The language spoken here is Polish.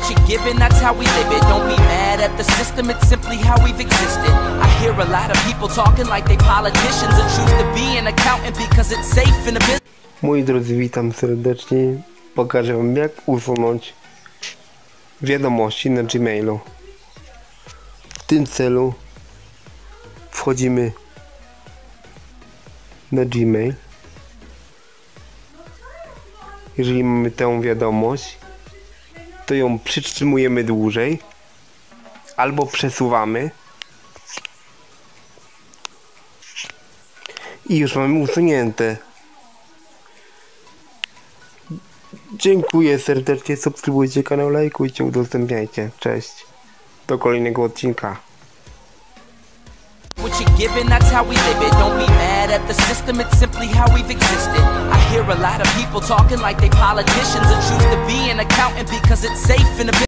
What you're given, that's how we live it. Don't be mad at the system, it's simply how we've existed. I hear a lot of people talking like they politicians and choose to be an accountant because it's safe in the business. Moi drodzy, witam serdecznie. Pokażę wam, jak usunąć wiadomości na Gmailu. W tym celu wchodzimy na Gmail. Jeżeli mamy tę wiadomość, to ją przytrzymujemy dłużej albo przesuwamy i już mamy usunięte. Dziękuję serdecznie, subskrybujcie kanał, lajkujcie, udostępniajcie. Cześć, do kolejnego odcinka. What you're given, that's how we live it. Don't be mad at the system, it's simply how we've existed. I hear a lot of people talking like they politicians and choose to be an accountant because it's safe in the business.